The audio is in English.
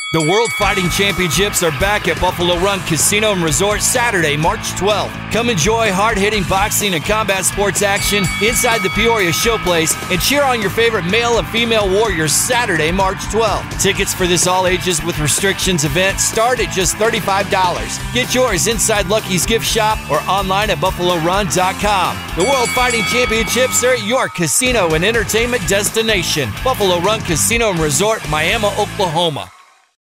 The World Fighting Championships are back at Buffalo Run Casino and Resort Saturday, March 12th. Come enjoy hard-hitting boxing and combat sports action inside the Peoria Showplace and cheer on your favorite male and female warriors Saturday, March 12th. Tickets for this all-ages with restrictions event start at just $35. Get yours inside Lucky's Gift Shop or online at BuffaloRun.com. The World Fighting Championships are at your casino and entertainment destination. Buffalo Run Casino and Resort, Miami, Oklahoma.